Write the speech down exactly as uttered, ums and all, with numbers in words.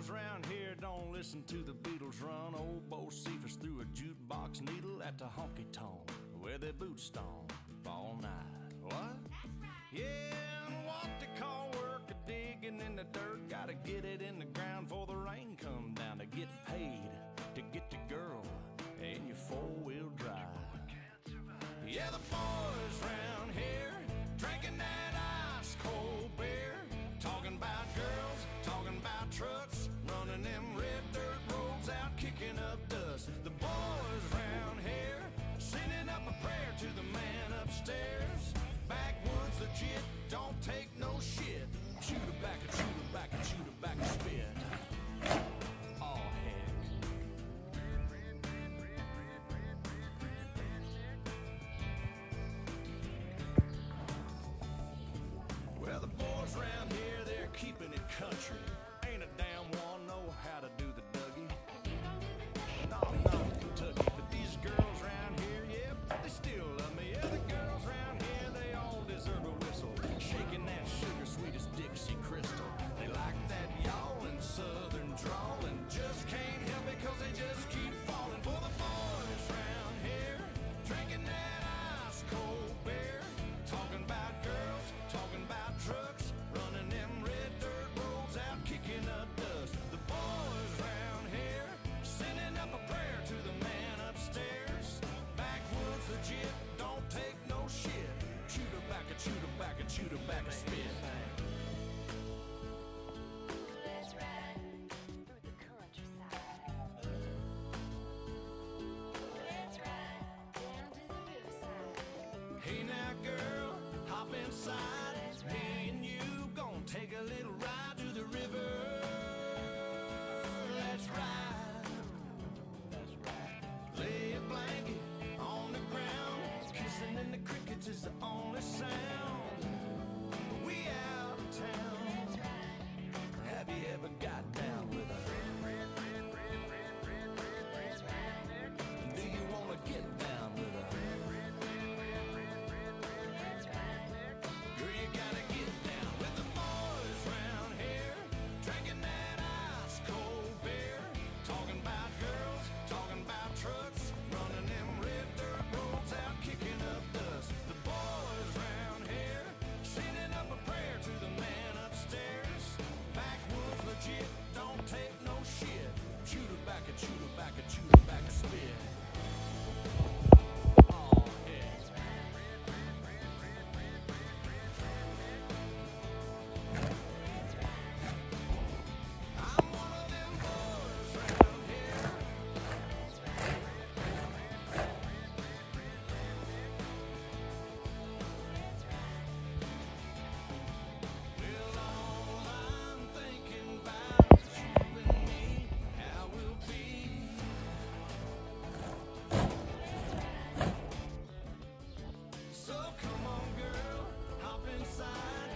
boys round here don't listen to the Beatles run. Old Bo Cephas threw a jukebox needle at the honky-tonk where their boots stomp all night. What? Yeah, and what they call work a digging in the dirt. Gotta get it in the ground before the rain come down. To get paid, to get the girl in your four-wheel drive. Yeah, the boys round here drinking that ice cold beer, talking about girls, talking about trucks, running them red dirt roads out, kicking up dust. The boys round here sending up a prayer to the man upstairs. Backwoods legit, don't take no shit. Shoot her back and shoot her back and shoot her back and spit. Oh heck. Well, the boys round here, they're keeping it country. Ain't a damn one know how to do the Dougie. No, not in Kentucky, but these girls round here, yeah, they still love me. Yeah, the girls round here, they all deserve a whistle. Shaking that sugar sweet as Dixie Crystal. They like that yawling southern drawl and just can't help it cause they just keep falling for the boys round here. Drinking that ice cold beer, talking about girls, talking about trucks, running them red dirt roads out, kicking up dust. The boys round here sending up a prayer to the man upstairs. Backwoods legit, don't take no shit. Shoot her back and shoot her back and shoot her back and spit. Let's ride through the countryside. Let's ride down to the riverside. Hey now girl, hop inside. Me and you gon' take a little ride to the river. Let's ride. Let's ride. Lay a blanket on the ground. Kissing in the crickets is the only sound. We out of town. Have you ever got down with her? Do you wanna get down with her? Girl, you gotta get down with the boys round here, drinking that ice cold beer, talking about girls, talking about trucks, running them red dirt roads out, kicking up dust. The boys round here sending up a prayer to the man upstairs. Backwoods legit, don't take no shit. Shoot her back and shoot her back and shoot her back and spit. Oh, yeah. I'm one of them boys round here. Well, all I'm thinking about is you and me, how we'll be. So come on, girl, hop inside.